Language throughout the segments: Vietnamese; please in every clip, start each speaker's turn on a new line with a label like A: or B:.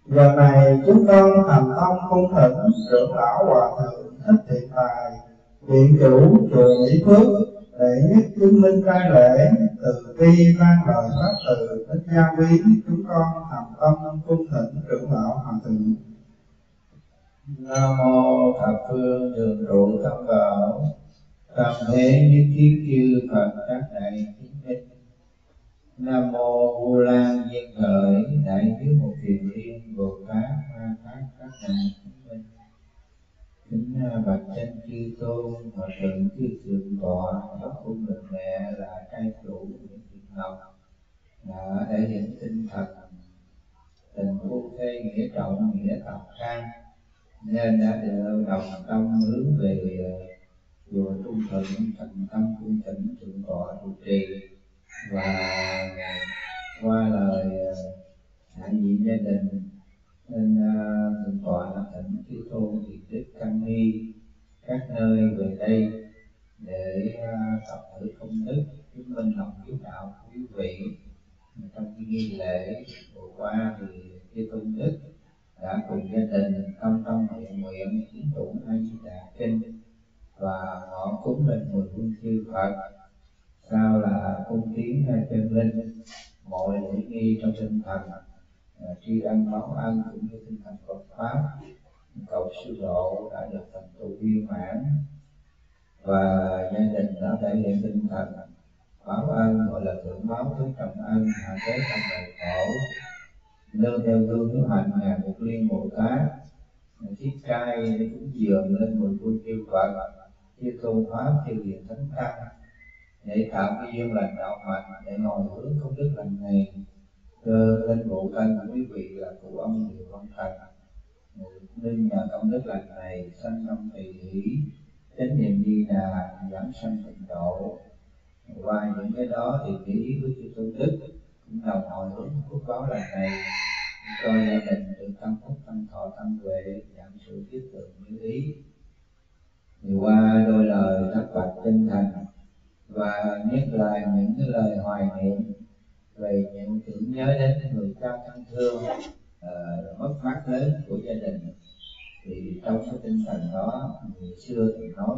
A: Giờ này chúng con thành tâm cung thỉnh trưởng lão hòa thượng Thích Thiện Tài, viện chủ chùa Mỹ Phước, để nhất chứng minh trai lễ từ bi ban lời pháp từ thích gia quý. Chúng con thành tâm cung thỉnh trưởng lão hòa thượng.
B: Nam mô thập phương thường trụ tam bảo, tam thế nhất thiết chư Phật các đại chúng sinh. Nam mô Vu Lan Diên Khởi đại hiếu một thiền liên Bồ Tát Ma Tát các đại chúng sinh. Kính bạch chân chư tôn, hòa thượng chư thượng tọa, các cung lực mẹ là trai chủ Nguyễn Thị Ngọc đã thể hiện tinh thần tình phu thê nghĩa trọng nghĩa tập khang, nên đã được đồng tâm hướng về chùa Trung Thuận thành tâm cung thỉnh thượng tọa trụ trì. Và qua lời đại diện gia đình nên thượng tọa đã thỉnh chư tôn hiền đức căn nghi các nơi về đây để tập thử công đức chứng minh lòng hiếu đạo của quý vị. Trong cái nghi lễ vừa qua thì chư tôn đức đã cùng gia đình tâm tâm nguyện nguyện chứng tụng A Di Đà kinh và họ cúng lên 10 quân chư Phật. Sau là cung tiến chân linh, mọi lễ nghi trong tinh thần tri ân báo ân cũng như tinh thần Phật pháp cầu siêu độ đã được thành tựu viên mãn. Và gia đình đã thể hiện tinh thần báo ân, gọi là thưởng báo thứ trọng ân, hạ thế trong đời khổ, nương theo gương hiếu hạnh ngài Mục Liên Bồ Tát thiết trai để cúng dường lên 10 quân chư Phật, chư tôn pháp, chư hiền thánh tăng, để tạo cái duyên lành đạo mạnh, để ngồi hướng công đức lành này cơ lên bộ thân của quý vị là cụ ông Điều Văn Thần. Nên nhờ công đức lành này sanh tâm tùy hỷ, chánh niệm Di Đà, giảm sanh tịnh độ. Qua những cái đó thì ý với chư tôn đức cũng đồng hồi hướng phước báo lành này cho gia đình được tâm phúc tâm thọ tâm huệ, giảm sự thiết tượng như ý. Thì qua đôi lời thắc bạch chân thành và nhất là những cái lời hoài niệm về những tưởng nhớ đến người cha thân thương mất mát lớn của gia đình, thì trong cái tinh thần đó người xưa thì nói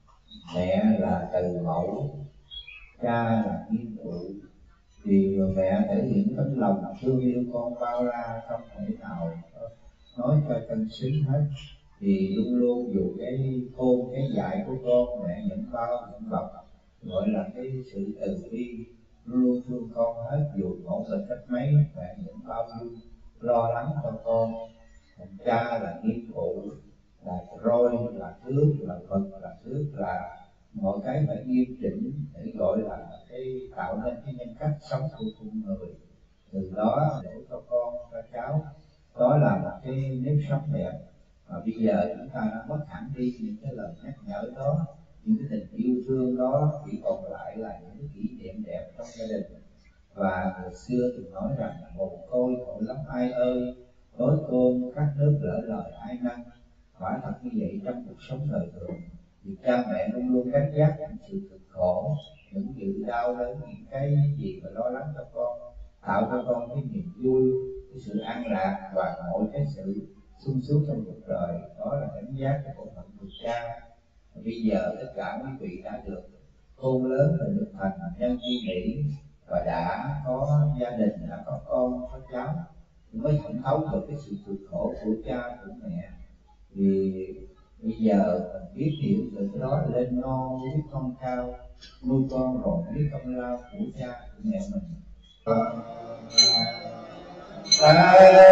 B: mẹ là từ mẫu, cha là nghiên phụ, vì người mẹ thể hiện tấm lòng thương yêu con bao la không thể nào nói cho chân xứng hết. Vì luôn luôn dù cái khôn cái dại của con, mẹ nhận bao nhận bọc, gọi là cái sự từ bi, luôn thương con hết. Dù khổ bệnh cách mấy, mẹ nhận bao nhiêu lo lắng cho con. Thành cha là nghiên phụ, là roi, là thước, là vật, là thước, là mọi cái phải nghiêm chỉnh để gọi là cái tạo nên cái nhân cách sống của con người. Từ đó để cho con cho cháu, đó là một cái nếp sống đẹp. Và bây giờ chúng ta đã mất hẳn đi những cái lời nhắc nhở đó, những cái tình yêu thương đó, chỉ còn lại là những cái kỷ niệm đẹp trong gia đình. Và người xưa từng nói rằng mồ côi khổ lắm ai ơi, tối côn khát nước lỡ lời ai năng. Quả thật như vậy trong cuộc sống đời thường, thì cha mẹ luôn luôn gánh vác những sự cực khổ, những sự đau đớn, những cái gì mà lo lắng cho con, tạo cho con cái niềm vui, cái sự an lạc và mọi cái sự sung sướng trong cuộc đời. Đó là đánh giá cái bộ phận của cha. Bây giờ tất cả quý vị đã được khôn lớn, và được thành nhân duy mỹ, và đã có gia đình, đã có con, có cháu, mới thẩm thấu được cái sự cực khổ của cha của mẹ. Vì bây giờ mình biết hiểu từ cái đó, lên non biết con cao, nuôi con rồi biết công lao của cha của mẹ mình.